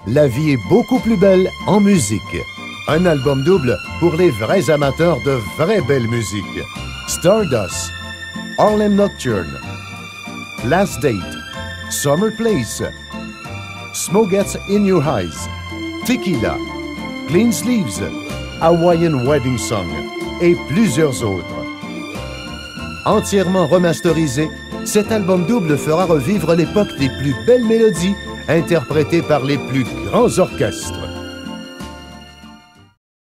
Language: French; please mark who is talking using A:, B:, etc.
A: La vie est beaucoup plus belle en musique. Un album double pour les vrais amateurs de vraie belle musique. Stardust, Harlem Nocturne, Last Date, Summer Place, Smoke Gets in Your Eyes, Tequila, Clean Sleeves, Hawaiian Wedding Song et plusieurs autres. Entièrement remasterisé, cet album double fera revivre l'époque des plus belles mélodies interprétées par les plus grands orchestres.